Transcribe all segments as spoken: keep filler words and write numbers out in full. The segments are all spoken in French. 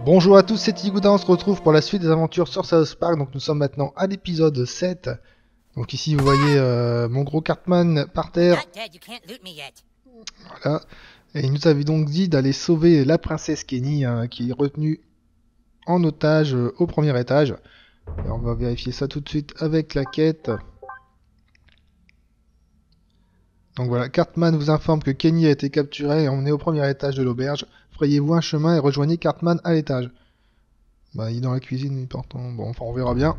Bonjour à tous, c'est Tigouda, on se retrouve pour la suite des aventures sur South Park. Donc nous sommes maintenant à l'épisode sept. Donc ici vous voyez euh, mon gros Cartman par terre. Voilà. Et il nous avait donc dit d'aller sauver la princesse Kenny hein, qui est retenue en otage euh, au premier étage. Et on va vérifier ça tout de suite avec la quête. Donc voilà, Cartman vous informe que Kenny a été capturé et emmené au premier étage de l'auberge. Frayez-vous un chemin et rejoignez Cartman à l'étage. Bah, il est dans la cuisine, il porte en... Bon, enfin, on verra bien.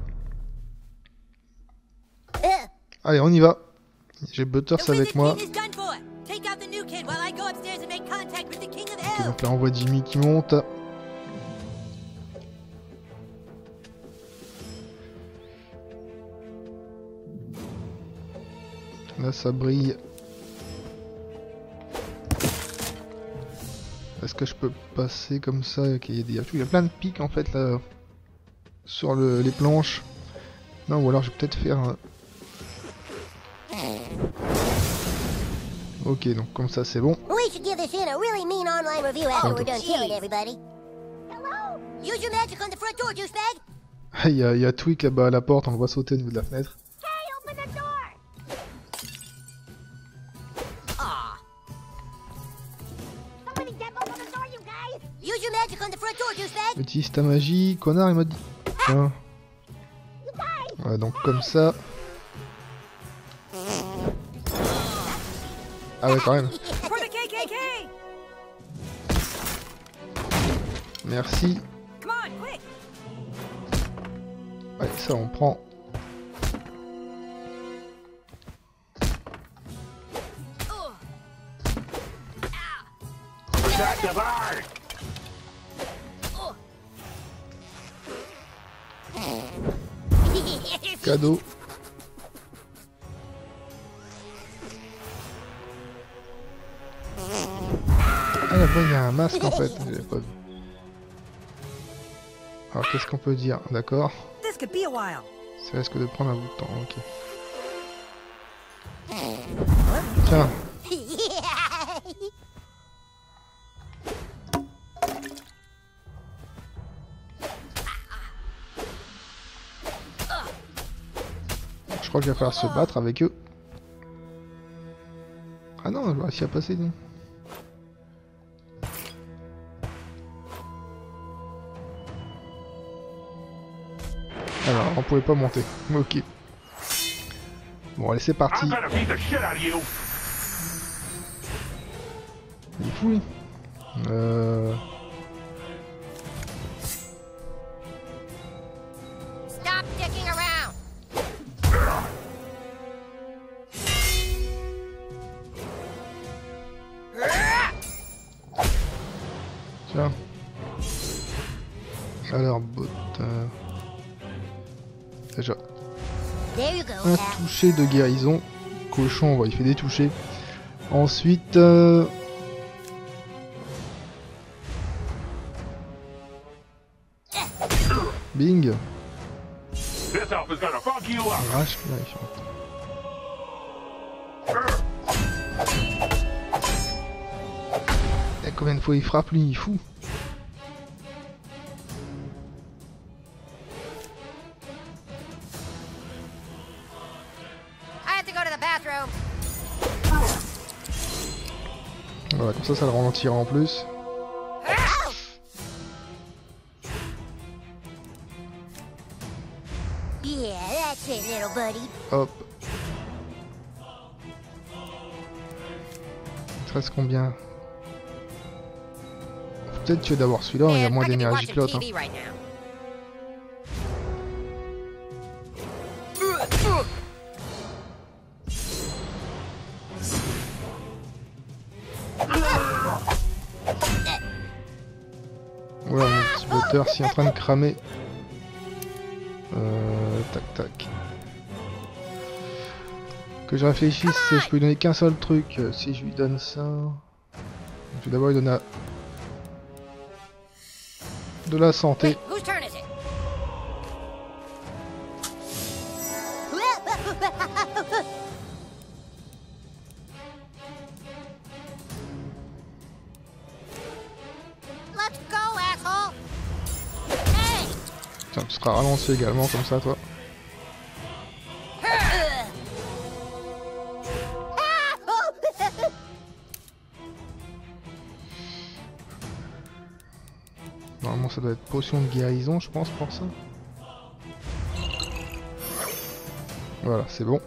Allez, on y va. J'ai Butters avec moi. Okay, donc là, on voit Jimmy qui monte. Là, ça brille. Est-ce que je peux passer comme ça? Okay, il, y a, il y a plein de pics en fait là sur le, les planches. Non, ou alors je vais peut-être faire un... Ok, donc comme ça c'est bon. Il y, y a Tweak là-bas à la porte, on le voit sauter au niveau de la fenêtre. Utilise ta magie, connard, il m'a dit. Tiens. Ouais, donc comme ça. Ah ouais, quand même. Merci. Ouais, ça on prend. Cadeau. Ah là-bas il y a un masque en fait, je l'ai pas vu. Alors qu'est-ce qu'on peut dire? D'accord. Ça risque de prendre un bout de temps, ok. Tiens. Je crois qu'il va falloir se battre avec eux. Ah non, je vais réussir à passer. Non. Alors, on pouvait pas monter. Ok. Bon, allez, c'est parti. Il est fou, lui. Euh... Tiens. Alors, bot... Euh... Déjà. Un toucher de guérison. Cochon, ouais, il fait des touchés. Ensuite... Euh... Bing. Arrache, là, il chante. Et combien de fois il frappe, lui, il est fou. Voilà, comme ça, ça le ralentira en plus. Hop. Il te reste combien? Faut peut-être tuer d'abord celui-là, il y a moins d'énergie que l'autre. Hein. Voilà, mon petit Butters s'il est en train de cramer. Euh, tac tac. Que je réfléchisse, je peux lui donner qu'un seul truc. Si je lui donne ça... Je vais d'abord lui donner de la santé. tu seras ralenti également comme ça toi. Normalement ça doit être potion de guérison je pense pour ça. Voilà, c'est bon.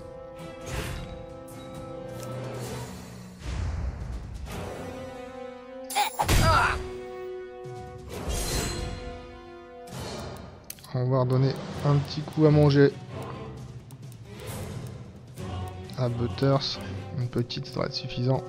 On va redonner un petit coup à manger à Butters. Une petite, ça devrait être suffisant.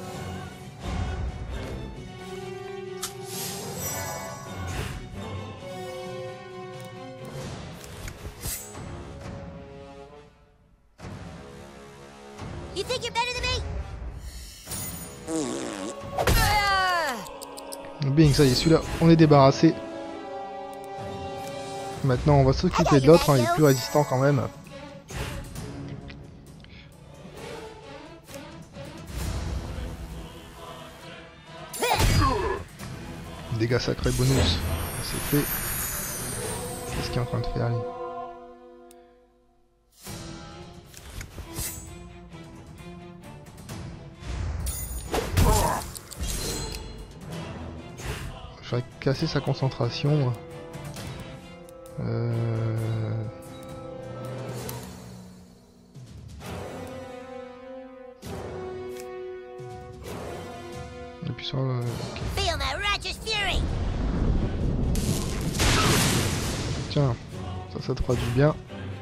Bing, ça y est, celui-là, on est débarrassé. Maintenant, on va s'occuper de l'autre, hein, il est plus résistant quand même. Dégâts sacrés bonus, c'est fait. Qu'est-ce qu'il est en train de faire lui? Je vais casser sa concentration. Euh... Et puis sur le... Okay. Tiens, ça, ça te fera du bien.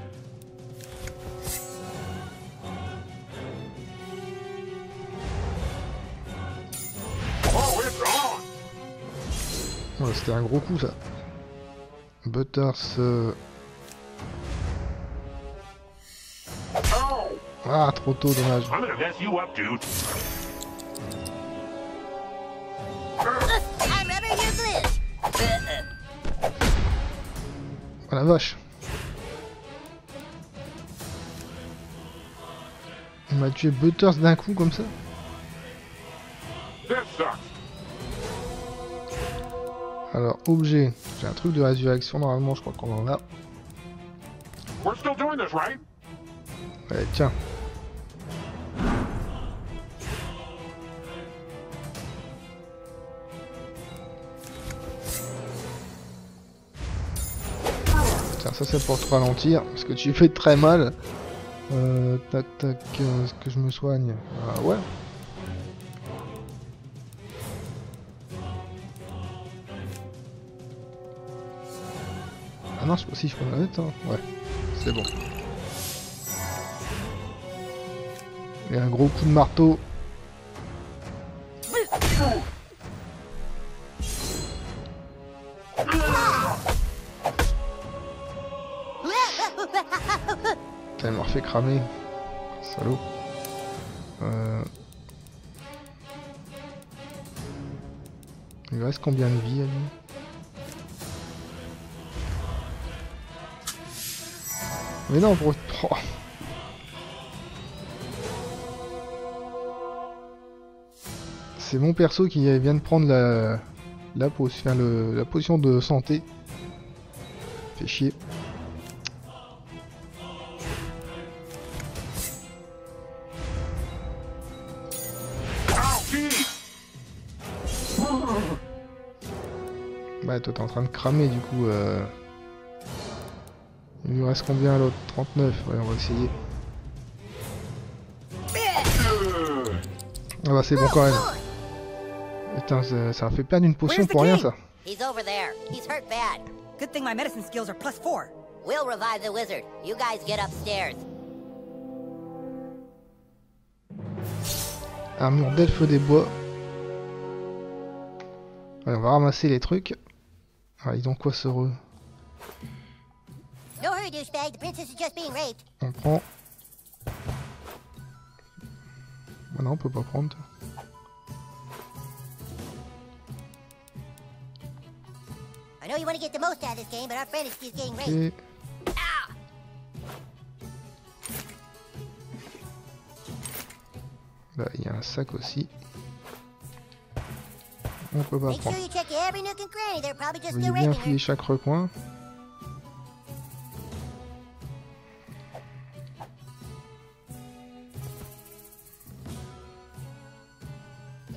Ouais, c'était un gros coup ça. Butters. Euh... Ah, trop tôt, dommage. Oh la vache. Il m'a tué Butters d'un coup comme ça. Alors, objet. J'ai un truc de résurrection, normalement, je crois qu'on en a. Ouais, tiens. Tiens, ça c'est pour te ralentir, parce que tu fais très mal. Euh, tac, tac, euh, est-ce que je me soigne? Ah ouais. Ah non, je sais pas si je peux la mettre, hein. Ouais, c'est bon. Et un gros coup de marteau. Putain, il m'a refait cramer. Salaud. Euh... Il lui reste combien de vie à lui? Mais non, pour... Oh. C'est mon perso qui vient de prendre la, la, potion, le, la potion de santé. Fait chier. Bah toi t'es en train de cramer du coup. Euh... Il lui reste combien l'autre? trente-neuf, ouais on va essayer. Ah bah c'est bon quand même. Putain, ça, ça a fait perdre une potion pour rien ça. He's over there. He's hurt bad. Good thing my medicine skills are plus four. We'll revive the wizard. You guys get upstairs. Armure d'elfe des bois. Allez, on va ramasser les trucs. Ah, ils ont quoi ce re... No hurry, douchebag. The princess is just being raped. On prend. Bah non, on peut pas prendre. I know you want to get the most out of this game, but our friend is just getting raped. Okay. Ah! Là, il y a un sac aussi. On peut pas Make prendre. sure you check every nook and cranny. They're probably just Vous still voulez bien raping fouiller her. chaque recoin.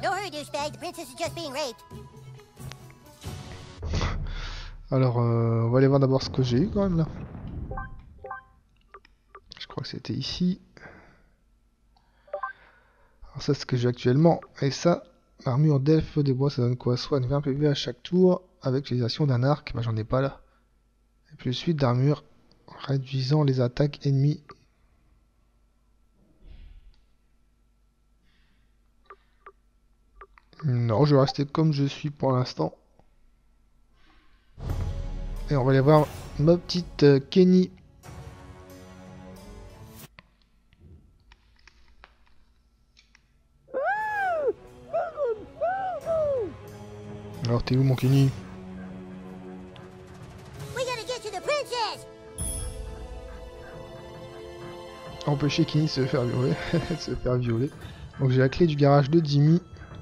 No hurry, douchebag. The princess is just being raped. Alors, euh, on va aller voir d'abord ce que j'ai eu quand même là. Je crois que c'était ici. Alors ça, c'est ce que j'ai actuellement. Et ça, armure d'elfe des bois, ça donne quoi? Soit vingt P V à chaque tour avec l'utilisation d'un arc. Bah, j'en ai pas là. Et puis suite d'armure réduisant les attaques ennemies. Non, je vais rester comme je suis pour l'instant. Et on va aller voir ma petite euh, Kenny. Alors t'es où mon Kenny? We gotta get to the princess. Empêcher Kenny de se faire violer. de se faire violer. Donc j'ai la clé du garage de Jimmy.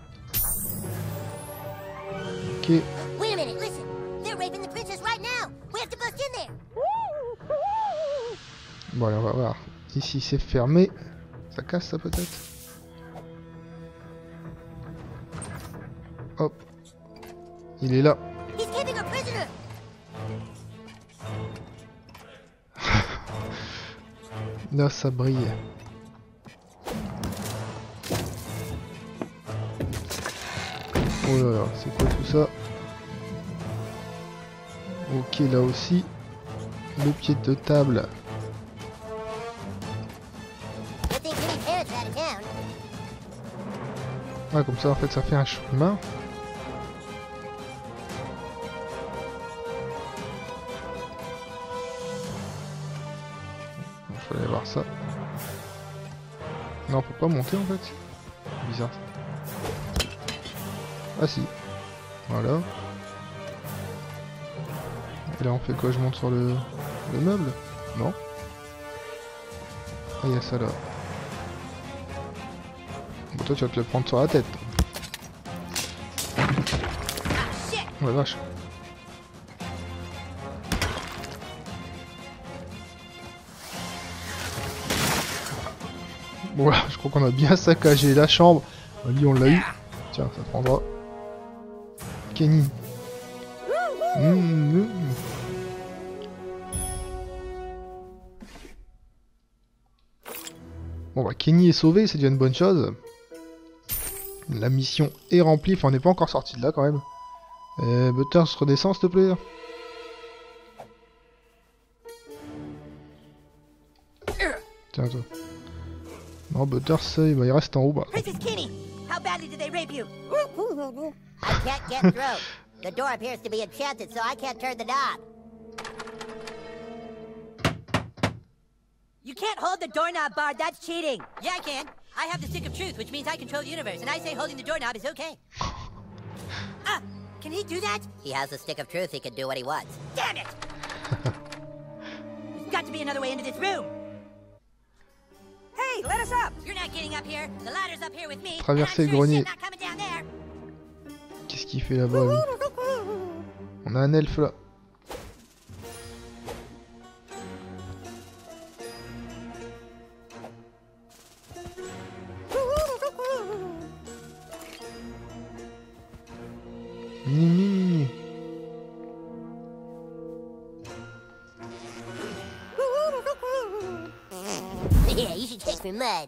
Ok. Wait a minute, listen. They're raping the princess right now. We have to bust in there. Bon allez on va voir. Ici c'est fermé. Ça casse ça peut-être? Hop. Il est là. He's keeping a prisoner. Là ça brille. Oh là là, c'est quoi tout ça? Ok, là aussi. Le pied de table. Good thing Kenny's parents are out of town. Ah, comme ça en fait ça fait un chemin. Il faut aller voir ça. Non, on peut pas monter en fait. Bizarre. Ah si. Voilà. Et là on fait quoi? Je monte sur le, le meuble? Non. Ah il y a ça là. Bon toi tu vas te le prendre sur la tête. Oh la vache. Bon voilà, je crois qu'on a bien saccagé la chambre. Lui on l'a eu. Tiens, ça prendra. Kenny. Mmh, mmh. Bon bah Kenny est sauvé, c'est déjà une bonne chose. La mission est remplie, enfin on n'est pas encore sorti de là quand même. Euh, Butters redescend s'il te plaît. Tiens toi. Non Butters il, bah, il reste en haut bah. Princess Kenny, how badly did they rape you? I can't get through. The door appears to be enchanted, so I can't turn the knob. You can't hold the doorknob, Bard. That's cheating. Yeah, I can. I have the stick of truth, which means I control the universe, and I say holding the doorknob is okay. Ah, can he do that? He has a stick of truth. He can do what he wants. Damn it! There's got to be another way into this room. Hey, let us up. You're not getting up here. The ladder's up here with me. Traverser le grenier. Qu'est-ce qu'il fait là-bas lui? On a un elfe là. Nini. Yeah, you should take some mud.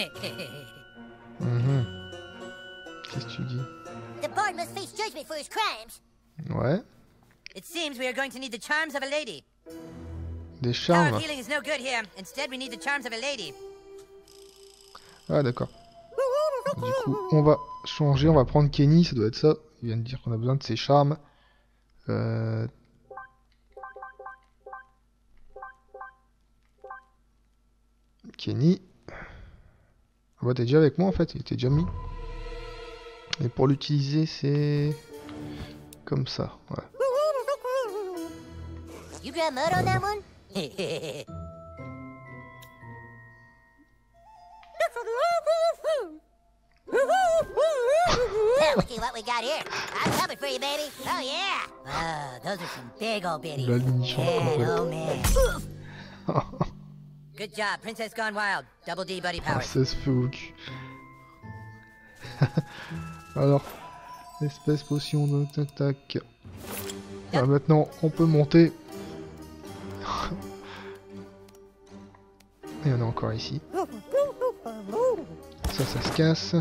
Mmh. Qu'est-ce que tu dis? The bard must face judgment for his crimes. Ouais. It seems we are going to need the charms of a lady. Des Power charmes. of healing is no good here. Instead, we need the charms of a lady. Ah d'accord. Du coup, on va changer, on va prendre Kenny, ça doit être ça. Il vient de dire qu'on a besoin de ses charmes. Euh... Kenny. Ah bah t'es déjà avec moi en fait, il était déjà mis. Et pour l'utiliser, c'est comme ça. Ouais. You got mud on that one? Now, look at what we got here. I'm coming for you, baby. Oh, yeah. Oh, those are some big old bitties. La munition Man, complète. oh, man. Good job, Princess Gone Wild. Double D buddy Ah, powers. ça se fait au cul. Alors, espèce potion, de tac tac. Ah, maintenant, on peut monter. Et on est encore ici. Ça, ça se casse.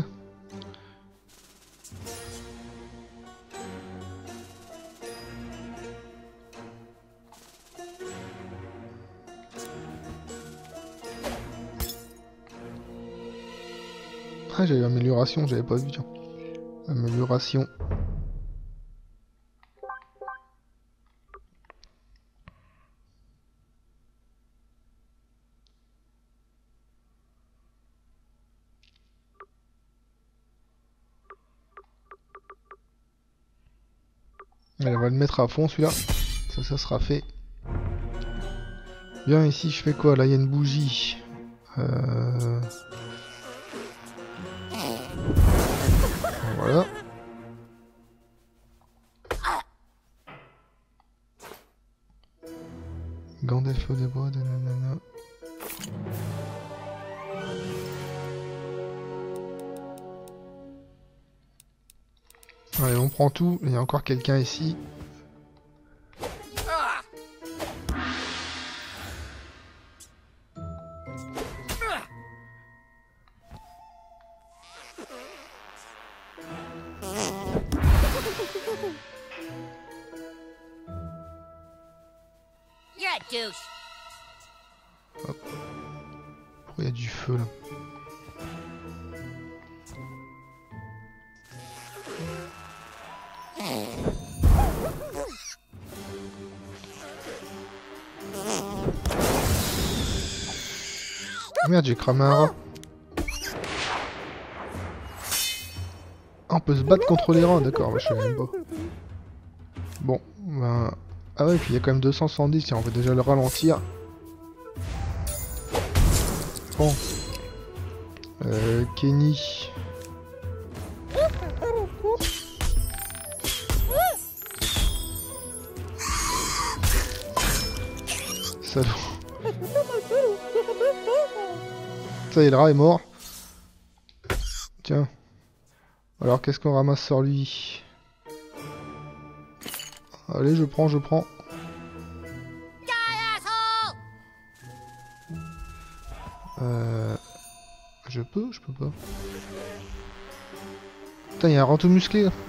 Ah, j'avais amélioration, j'avais pas vu. Tiens. Amélioration. Allez, on va le mettre à fond celui-là. Ça, ça sera fait. Bien, ici, je fais quoi? Là, il y a une bougie. Euh... Voilà. Gant d'elfe des bois, nanana. Allez, on prend tout. Il y a encore quelqu'un ici. You're a douche. Hop. Pourquoi il y a du feu là? Merde, j'ai cramé un rat. Ah, on peut se battre contre les rats, d'accord, je savais même pas. Bon, ben... Ah ouais, puis il y a quand même deux cent soixante-dix, tiens, on va déjà le ralentir. Bon. Euh, Kenny. Salaud. Ça y est, le rat est mort. Tiens. Alors, qu'est-ce qu'on ramasse sur lui? Allez, je prends, je prends. Euh... Je peux, je peux pas. Putain, il y a un rat tout musclé là.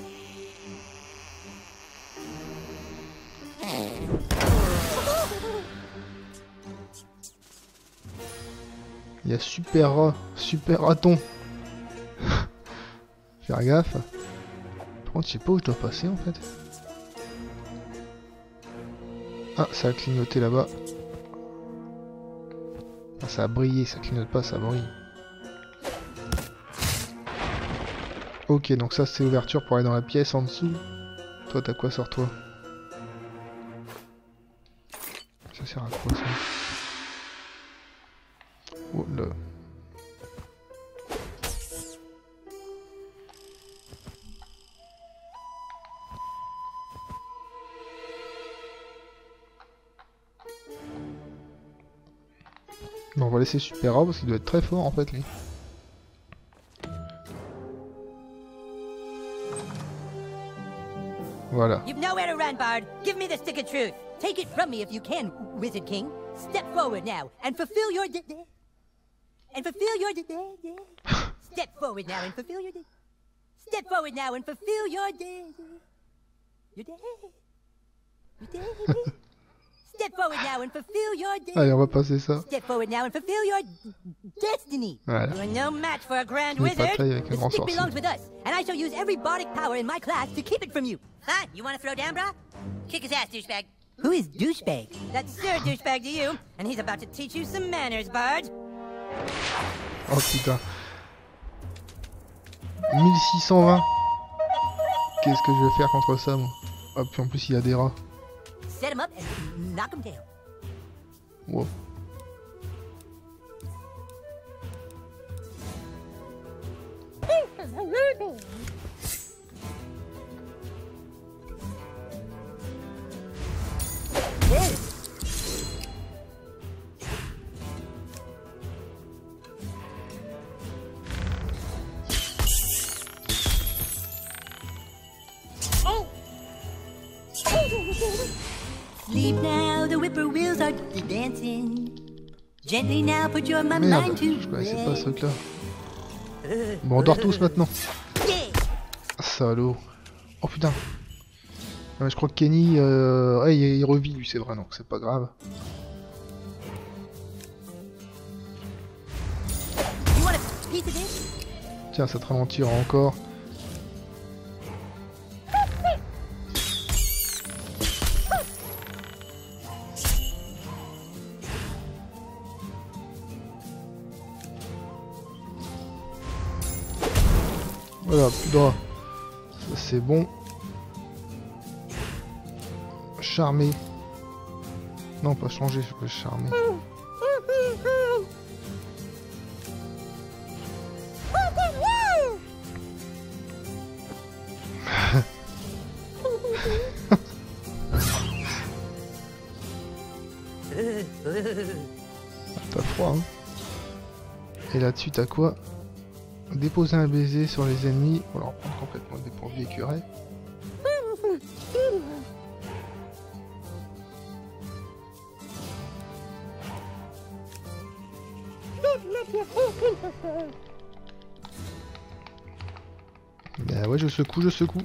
Il y a super rat, super raton. Faire gaffe. Par contre, je sais pas où je dois passer en fait. Ah, ça a clignoté là-bas. Ah, ça a brillé, ça clignote pas, ça brille. Ok, donc ça c'est l'ouverture pour aller dans la pièce en dessous. Toi, t'as quoi sur toi? Ça sert à quoi ça? Oh là. Bon, on va laisser Super Rat parce qu'il doit être très fort en fait lui. Voilà. You've nowhere to run, Bard. Give me the stick of truth. Take it from me if you can, Wizard King. Step forward now and fulfill your de- de- and fulfill your de- de- de- Step forward now and fulfill your de- Step forward now and fulfill your de- de- your day. Your day. Step forward now and fulfill your de- Allez, on va passer ça. Step forward now and fulfill your destiny. Voilà. You are no match for a grand Il est wizard. bataille avec un The grand stick sorcier. belongs with us, and I shall use every bardic power in my class to keep it from you. Huh? You want to throw down, bro? Kick his ass, douchebag. Who is douchebag? That's Sir Douchebag to you, and he's about to teach you some manners, Bard. Oh putain. mille six cent vingt. Qu'est-ce que je vais faire contre ça, moi? Ah, puis en plus, il y a des rats. Set him up and knock him down. Wow. dancing. Gently now put your mind Merde, to je connaissais pas ce rest. truc là. Bon, on dort tous maintenant. Yeah. Salaud. Oh putain. Ah, mais je crois que Kenny, euh... ouais, il, il revit lui, c'est vrai, donc c'est pas grave. You want a piece of this? Tiens, ça te ralentira encore. Voilà, plus droit. Ça c'est bon. Charmer. Non, pas changer, je peux charmer. T'as froid, hein. Et là-dessus, t'as quoi? Déposer un baiser sur les ennemis pour leur prendre complètement dépourvu écureuil. Ben ouais, je secoue, je secoue.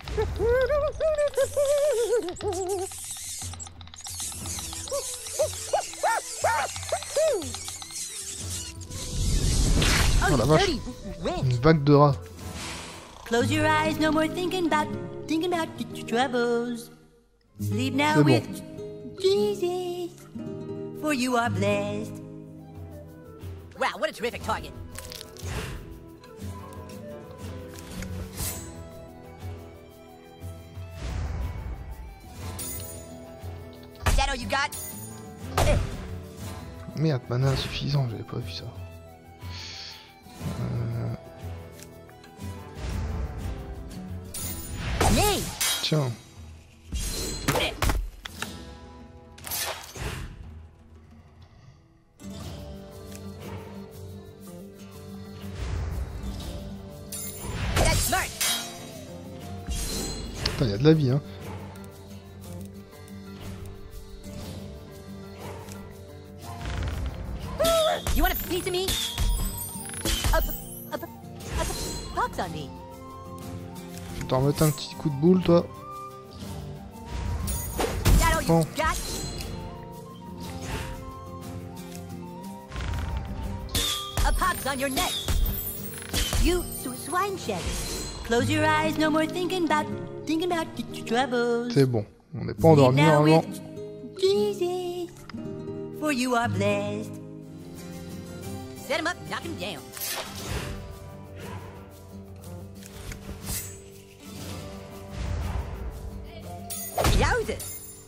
Oh la vache, une vague de rats. Close your eyes, no more thinking about thinking about your troubles. Sleep now C'est bon. with Jesus, for you are blessed. Wow, what a terrific target. Is that all you got? Merde, mana insuffisant, j'avais pas vu ça. Euh... Me. Tiens. That's smart. Putain, y a de la vie, hein. You want a piece of me? A, a, a, a pox on me. Je vais t'en remettre un petit coup de boule, toi. Is that all you Bon. got? A pox on your neck. You sw- swine shed. Close your eyes, no more thinking about thinking about your troubles. C'est bon. On n'est pas endormi Sleep now normalement. with Jesus, for you are blessed. Set him up, knock him down. Yowza!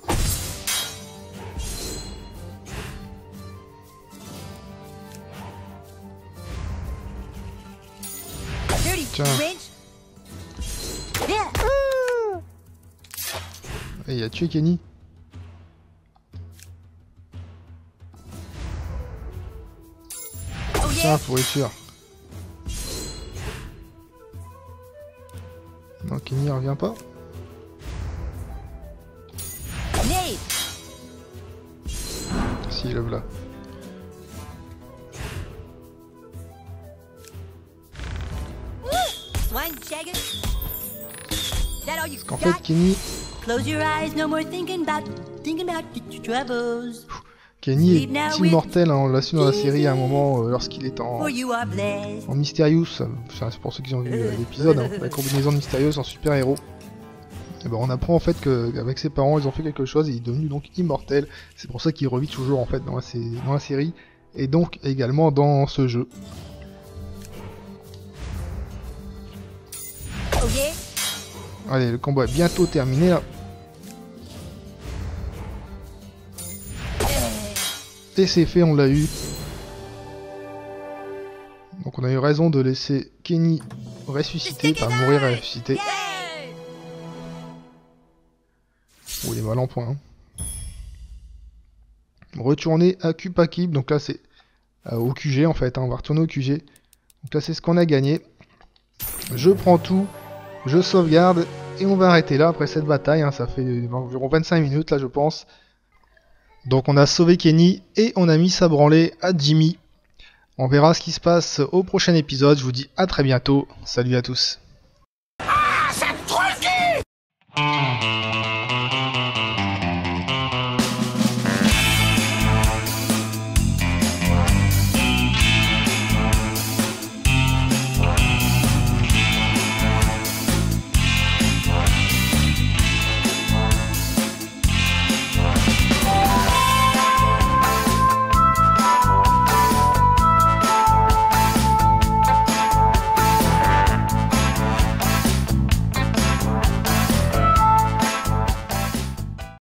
Dirty Tiens. wench! Yeah! Et il a tué Kenny. Oh yeah! Tiens, pourriture. Non, Kenny il revient pas. Nade! Si, le voilà. Swine shagger! Is that all you Qu'en fait, got? Kenny, Close your eyes, no more thinking about thinking about your troubles. Kenny est immortel, hein, on l'a su dans la série à un moment euh, lorsqu'il est en, For you are blessed. en Mysterious. Enfin, c'est pour ceux qui ont vu euh, l'épisode, hein, la combinaison de Mysterious en super-héros. Et ben, on apprend en fait qu'avec ses parents, ils ont fait quelque chose et il est devenu donc immortel. C'est pour ça qu'il revit toujours en fait dans la, sé- dans la série et donc également dans ce jeu. Oh yeah? Allez, le combat est bientôt terminé là. Et c'est fait, on l'a eu. Donc on a eu raison de laisser Kenny ressusciter, pas mourir et ressusciter. Yeah! Oh, il est mal en point. Hein. Retourner à Kupakib, donc là c'est euh, au Q G en fait, hein. On va retourner au Q G. Donc là c'est ce qu'on a gagné. Je prends tout, je sauvegarde et on va arrêter là après cette bataille. Hein. Ça fait environ vingt-cinq minutes là je pense. Donc on a sauvé Kenny et on a mis sa branlée à Jimmy. On verra ce qui se passe au prochain épisode. Je vous dis à très bientôt. Salut à tous. Ah, ça me trouve le cul!